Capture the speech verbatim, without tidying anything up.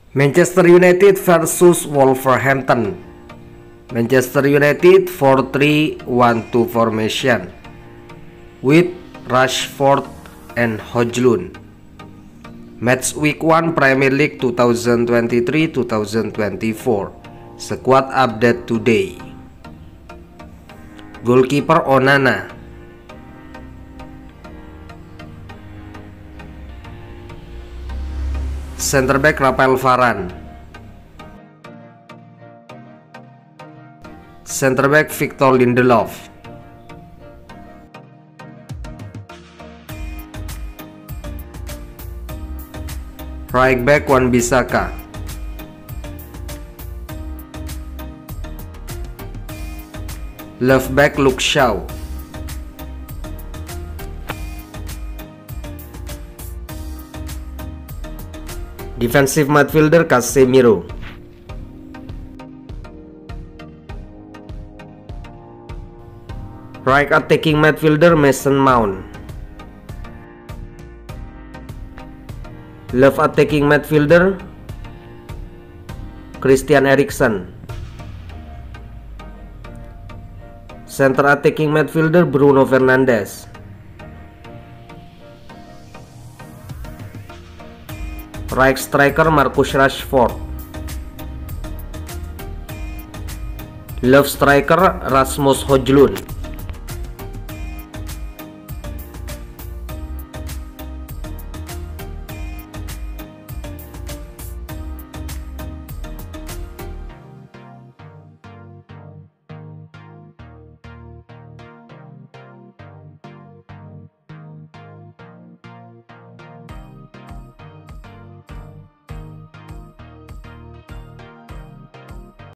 Manchester United versus Wolverhampton. Manchester United four three one two formation with Rashford and Højlund. Match week one Premier League twenty twenty-three twenty twenty-four. Squad update today. Goalkeeper Onana. Center back Rafael Varane. Center back Victor Lindelof. Right back Wan-Bissaka. Left back Luke Shaw. Defensive midfielder Casemiro. Right attacking midfielder Mason Mount. Left attacking midfielder Christian Eriksen. Center attacking midfielder Bruno Fernandes. Right striker Marcus Rashford. Left striker Rasmus Højlund.